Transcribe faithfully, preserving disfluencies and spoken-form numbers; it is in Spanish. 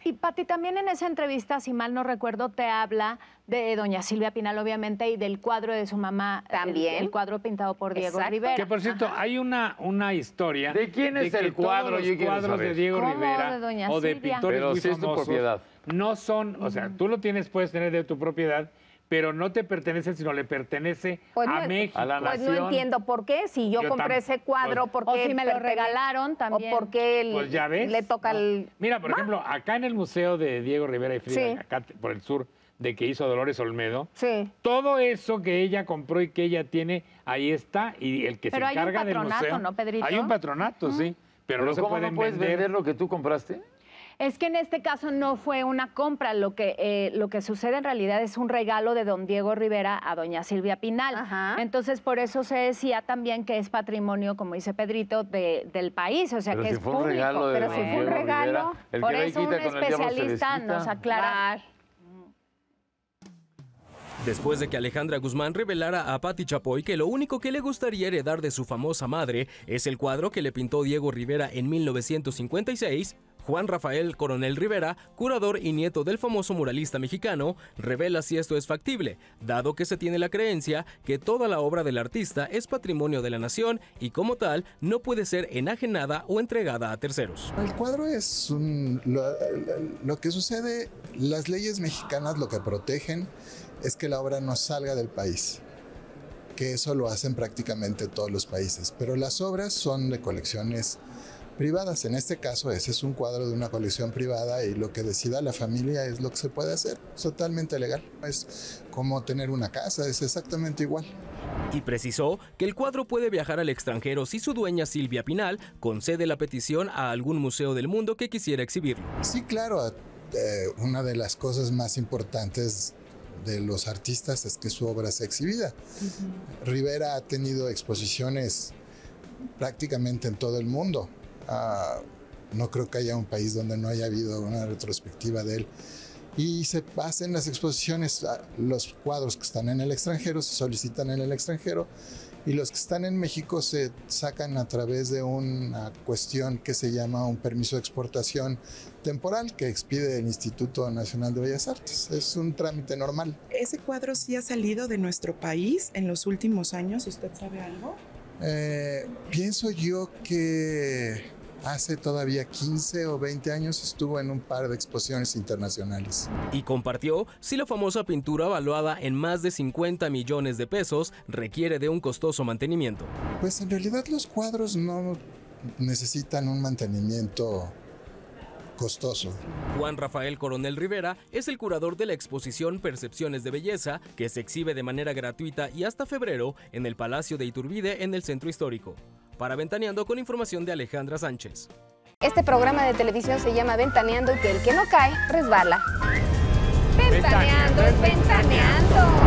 Y Pati, también en esa entrevista, si mal no recuerdo, te habla de doña Silvia Pinal, obviamente, y del cuadro de su mamá. También. El, el cuadro pintado por Diego Exacto. Rivera. Que, por cierto, Ajá. hay una, una historia... ¿De quién es de el que cuadro? Todos Yo los quiero cuadros saber. de Diego ¿Cómo? Rivera De doña o de Silvia. pintores Pero muy sí es tu famosos propiedad. no son... O sea, tú lo tienes, puedes tener de tu propiedad, pero no te pertenece, sino le pertenece Pues a no, México. a la Pues nación. no entiendo por qué, si yo, Yo compré tam- ese cuadro, pues- ¿por O qué si me lo pertene- regalaron también. O porque el- Pues ya ves. le toca No. el... Mira, por ejemplo, acá en el Museo de Diego Rivera y Frida, Sí. acá por el sur, de que hizo Dolores Olmedo, Sí. todo eso que ella compró y que ella tiene, ahí está, y el que Pero se hay un encarga del patronato, museo... ¿no, Pedrito? Hay un patronato, sí, pero, Pero no se ¿cómo pueden no puedes vender. vender lo que tú compraste? Es que en este caso no fue una compra, lo que, eh, lo que sucede en realidad es un regalo de don Diego Rivera a doña Silvia Pinal. Ajá. Entonces, por eso se decía también que es patrimonio, como dice Pedrito, de, del país, o sea, Pero que si es fue un público. regalo de Pero si don fue un Diego regalo, Rivera. El Por que ve y eso un quita con el diablo se especialista desquita. nos aclara. Después de que Alejandra Guzmán revelara a Pati Chapoy que lo único que le gustaría heredar de su famosa madre es el cuadro que le pintó Diego Rivera en mil novecientos cincuenta y seis, Juan Rafael Coronel Rivera, curador y nieto del famoso muralista mexicano, revela si esto es factible, dado que se tiene la creencia que toda la obra del artista es patrimonio de la nación y como tal no puede ser enajenada o entregada a terceros. El cuadro es un, lo, lo que sucede, las leyes mexicanas lo que protegen es que la obra no salga del país, que eso lo hacen prácticamente todos los países, pero las obras son de colecciones privadas. En este caso, ese es un cuadro de una colección privada y lo que decida la familia es lo que se puede hacer. Es totalmente legal. Es como tener una casa, es exactamente igual. Y precisó que el cuadro puede viajar al extranjero si su dueña Silvia Pinal concede la petición a algún museo del mundo que quisiera exhibirlo. Sí, claro. Eh, una de las cosas más importantes de los artistas es que su obra sea exhibida. Uh-huh. Rivera ha tenido exposiciones prácticamente en todo el mundo. Uh, no creo que haya un país donde no haya habido una retrospectiva de él. Y se hacen las exposiciones, uh, los cuadros que están en el extranjero se solicitan en el extranjero y los que están en México se sacan a través de una cuestión que se llama un permiso de exportación temporal que expide el Instituto Nacional de Bellas Artes. Es un trámite normal. ¿Ese cuadro sí ha salido de nuestro país en los últimos años? ¿Usted sabe algo? Eh, pienso yo que hace todavía quince o veinte años estuvo en un par de exposiciones internacionales. Y compartió si la famosa pintura valuada en más de cincuenta millones de pesos requiere de un costoso mantenimiento. Pues en realidad los cuadros no necesitan un mantenimiento costoso. Juan Rafael Coronel Rivera es el curador de la exposición Percepciones de Belleza, que se exhibe de manera gratuita y hasta febrero en el Palacio de Iturbide en el Centro Histórico. Para Ventaneando, con información de Alejandra Sánchez. Este programa de televisión se llama Ventaneando y que el que no cae, resbala. Ventaneando es ventaneando.